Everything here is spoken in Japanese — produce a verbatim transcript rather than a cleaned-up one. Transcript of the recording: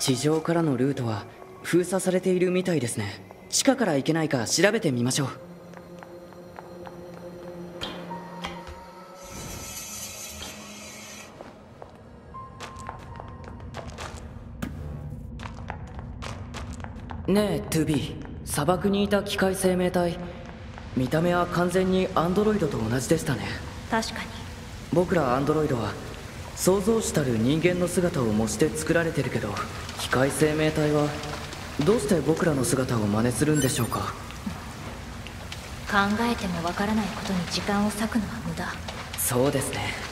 地上からのルートは封鎖されているみたいですね。地下から行けないか調べてみましょう。ねえ ツービー、 砂漠にいた機械生命体、見た目は完全にアンドロイドと同じでしたね。 確かに。 僕らアンドロイドは創造主たる人間の姿を模して作られてるけど、機械生命体はどうして僕らの姿を真似するんでしょうか。 考えてもわからないことに時間を割くのは無駄。 そうですね。